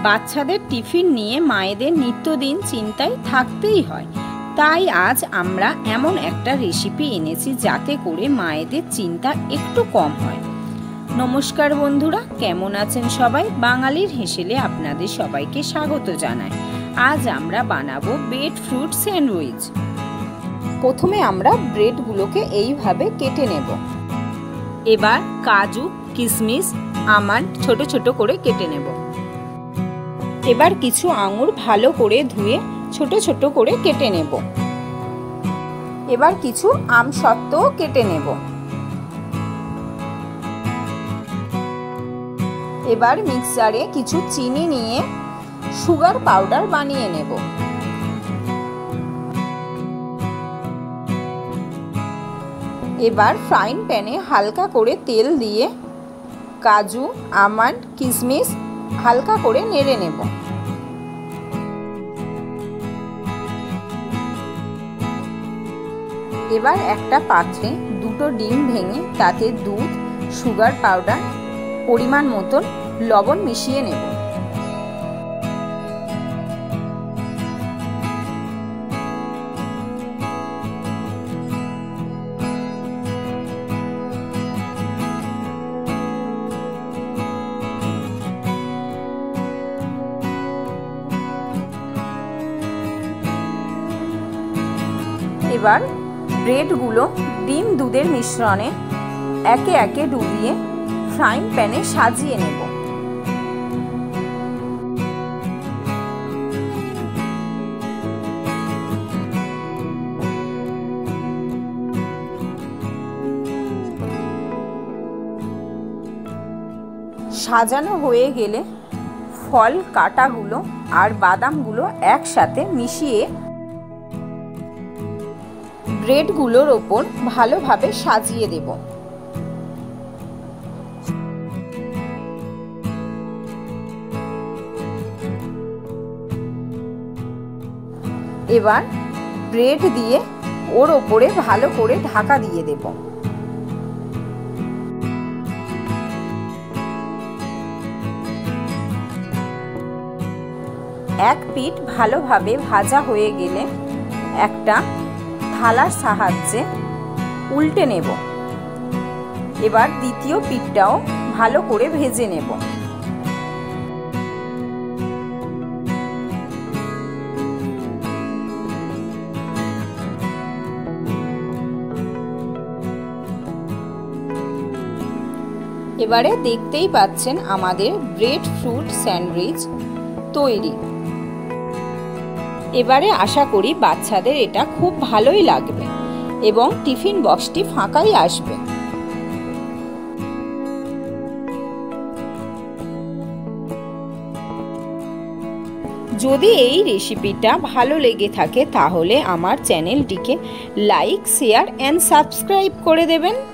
বাচ্চাদের টিফিন নিয়ে মায়েদের নিত্যদিন চিন্তায় থাকতেই হয়। তাই আজ আমরা এমন একটা রেসিপি এনেছি যাতে করে মায়েদের চিন্তা একটু কম হয়। নমস্কার বন্ধুরা, কেমন আছেন সবাই? বাঙালির হেসেলে আপনাদের সবাইকে স্বাগত জানাই। আজ আমরা বানাবো ব্রেড ফ্রুট স্যান্ডউইচ। প্রথমে আমরা ব্রেডগুলোকে এইভাবে কেটে নেব। এবার কাজু, কিশমিশ, আমন্ড ছোট ছোট করে কেটে নেব। এবার কিছু আঙুর ভালো করে ধুয়ে ছোট ছোট করে কেটে নেব। এবার কিছু আমসত্ত্বও কেটে নেব। এবার মিক্সারে কিছু চিনি নিয়ে সুগার পাউডার বানিয়ে নেব। এবার ফ্রাইং প্যানে হালকা করে তেল দিয়ে কাজু, আমন্ড, কিশমিশ হালকা করে নেড়ে নেব। এবার একটা পাত্রে দুটো ডিম ভেঙে তাতে দুধ, সুগার পাউডার, পরিমাণ মতন লবণ মিশিয়ে নেব। এবার ব্রেডগুলো ডিম দুধের মিশ্রণে একে একে ডুবিয়ে ফ্রাইং প্যানে সাজিয়ে নেব। সাজানো হয়ে গেলে ফল কাটাগুলো আর বাদামগুলো একসাথে মিশিয়ে ব্রেডগুলোর ওপর ভালোভাবে সাজিয়ে দেব। এবার ব্রেড দিয়ে ওর ওপরে ভালো করে ঢাকা দিয়ে দেব। এক পিঠ ভালোভাবে ভাজা হয়ে গেলে একটা থালার সাহায্যে উল্টে নেব। এবার দ্বিতীয় পিঠটাও ভালো করে ভেজে নেব। এবারে দেখতেই পাচ্ছেন আমাদের ব্রেড ফ্রুট স্যান্ডউইচ তৈরি। এবারে আশা করি বাচ্চাদের এটা খুব ভালোই লাগবে এবং টিফিন বক্সটি ফাঁকাই আসবে। যদি এই রেসিপিটা ভালো লেগে থাকে তাহলে আমার চ্যানেলটিকে লাইক, শেয়ার এন্ড সাবস্ক্রাইব করে দেবেন।